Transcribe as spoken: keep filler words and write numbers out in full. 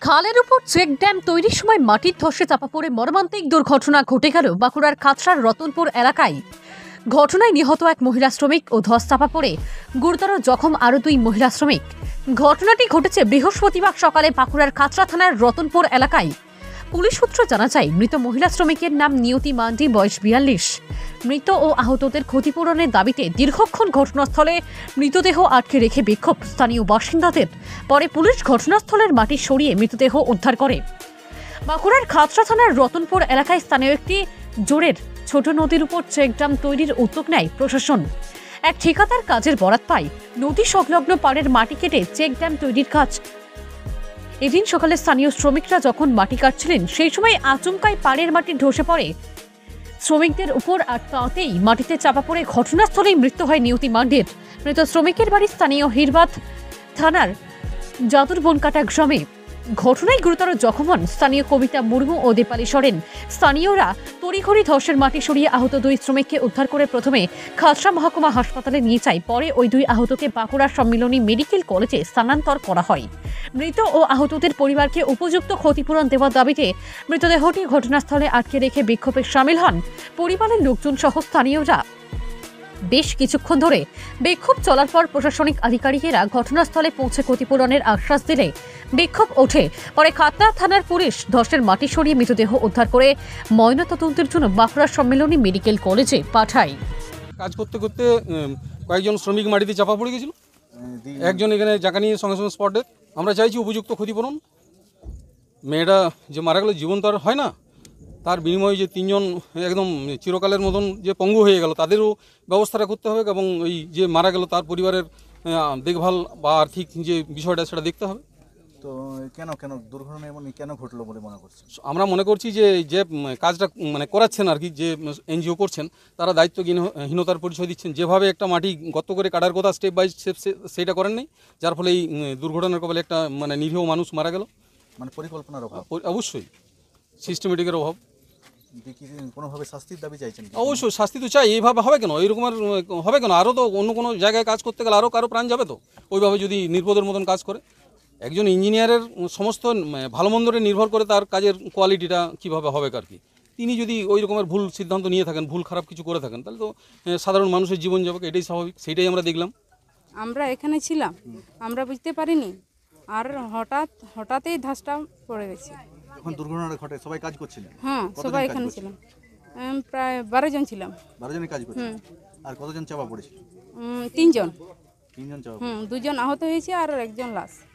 খালের উপর check dam তৈরির সময় মাটির ধসে চাপা পড়ে মর্মান্তিক দুর্ঘটনা ঘটে গেল বাঁকুড়ার কাছড়ার রতনপুর এলাকায়। ঘটনায় নিহত এক মহিলা শ্রমিক ও ধস চাপা পড়ে গুরুতর জখম আরও দুই মহিলা শ্রমিক। ঘটনাটি ঘটেছে বৃহস্পতিবার সকালে বাঁকুড়ার কাছড়া থানার রতনপুর এলাকায়। পুলিশ সূত্রে জানা যায়, মৃত মহিলা শ্রমিকের নাম নিয়তি মান্ডি, বয়স বিয়াল্লিশ। মৃত ও আহতদের ক্ষতিপূরণের দাবিতে দীর্ঘক্ষণ ঘটনাস্থলে মৃতদেহ আটকে রেখে বিক্ষোভ স্থানীয় বাসিন্দাদের। পরে পুলিশ ঘটনাস্থলের মাটি সরিয়ে মৃতদেহ উদ্ধার করে। বাঁকুড়ার খাতড়া থানার রতনপুর এলাকায় স্থানীয় একটি জোরের ছোট নদীর উপর চেকড্যাম তৈরির উদ্যোগ নেয় প্রশাসন। এক ঠিকাদার কাজের বরাত পায় নদী সংলগ্ন পাড়ের মাটি কেটে চেকড্যাম তৈরির কাজ। এদিন সকালে স্থানীয় শ্রমিকরা যখন মাটি কাটছিলেন, সেই সময় আচমকায় পাড়ের মাটি ধসে পড়ে শ্রমিকদের উপর, আর তাতেই মাটিতে চাপা পড়ে ঘটনাস্থলেই মৃত্যু হয় নিয়তি মান্ডির। মৃত শ্রমিকের বাড়ি স্থানীয় হিরবাদ থানার জাদুর বনকাটা গ্রামে। ঘটনায় গুরুতর জখম হন স্থানীয় কবিতা মুর্মু ও দীপালি সরেন। স্থানীয়রা তড়িঘড়ি ধসের মাটি সরিয়ে আহত দুই শ্রমিককে উদ্ধার করে প্রথমে খাতড়া মহকুমা হাসপাতালে নিয়ে যায়। পরে ওই দুই আহতকে বাঁকুড়া সম্মিলনী মেডিকেল কলেজে স্থানান্তর করা হয়। মৃত ও আহতদের পরিবারকে উপযুক্ত ক্ষতিপূরণ দেওয়ার দাবিতে মৃতদেহটি ঘটনাস্থলে আটকে রেখে বিক্ষোভে সামিল হন পরিবারের লোকজন সহ স্থানীয়রা। বেশ কিছুক্ষণ ধরে বিক্ষোভ চলার পর প্রশাসনিক আধিকারিকেরা ঘটনাস্থলে পৌঁছে ক্ষতিপূরণের আশ্বাস দিলে বিক্ষোভ ওঠে। পরে খাতড়া থানার পুলিশ ধসের মাটি সরিয়ে মৃতদেহ উদ্ধার করে ময়নাতদন্তের জন্য বাঁকুড়া সম্মিলনী মেডিকেল কলেজে পাঠায়। কাজ করতে করতে কয়েকজন শ্রমিক মাটিতে চাপা পড়ে গেছিল, একজন এখানে জায়গা নিয়ে সঙ্গে সঙ্গে স্পটে। আমরা চাইছি উপযুক্ত ক্ষতিপূরণ। মেয়েটা যে মারা গেল, জীবন তো আর হয় না, তার বিনিময়ে যে তিনজন একদম চিরকালের মতন যে পঙ্গু হয়ে গেল, তাদেরও ব্যবস্থাটা করতে হবে এবং ওই যে মারা গেল তার পরিবারের দেখভাল বা আর্থিক যে বিষয়টা সেটা দেখতে হবে। তো কেন কেন দুর্ঘটনা এমন কেন ঘটলো বলে মনে করছেন? আমরা মনে করছি যে যে কাজটা মানে করাচ্ছেন আর কি, যে এনজিও করছেন, তারা দায়িত্বহীনতার পরিচয় দিচ্ছেন। যেভাবে একটা মাটি গর্ত করে কাটার কথা স্টেপ বাই স্টেপ সেইটা করেন নাই, যার ফলে এই দুর্ঘটনার কবলে একটা মানে নিরীহ মানুষ মারা গেল। মানে পরিকল্পনার অভাব, অবশ্যই সিস্টেমেটিকের অভাব। কোনোভাবে শাস্তির দাবি চাইছেন? অবশ্যই শাস্তি তো চাই। এইভাবে হবে কেন, এইরকম আর হবে কেন? আরও তো অন্য কোনো জায়গায় কাজ করতে গেলে আরও কারো প্রাণ যাবে তো, ওইভাবে যদি নির্বোধের মতন কাজ করে। একজন ইঞ্জিনিয়ারের সমস্ত ভালো মন্দরে নির্ভর করে তার কাজের কোয়ালিটিটা কীভাবে হবে আর কি। তিনি যদি ওই রকমের ভুল সিদ্ধান্ত নিয়ে থাকেন, ভুল খারাপ কিছু করে থাকেন, তাহলে তো সাধারণ মানুষের জীবন যাবে, এটাই স্বাভাবিক। সেইটাই আমরা দেখলাম। আমরা এখানে ছিলাম, আমরা বুঝতে পারিনি, আর হঠাৎ হঠাৎই ধাসটা পড়ে গেছে। এখন দুর্ঘটনাটা ঘটে, সবাই কাজ করছিলেন? হ্যাঁ, সবাই এখানে ছিলাম, প্রায় বারো জন ছিলাম। বারো জনই কাজ করছেন? আর কতজন চাপা পড়েছিল? তিনজন। তিনজন চাপা? হুম, দুজন আহত হয়েছে আর একজন লাশ।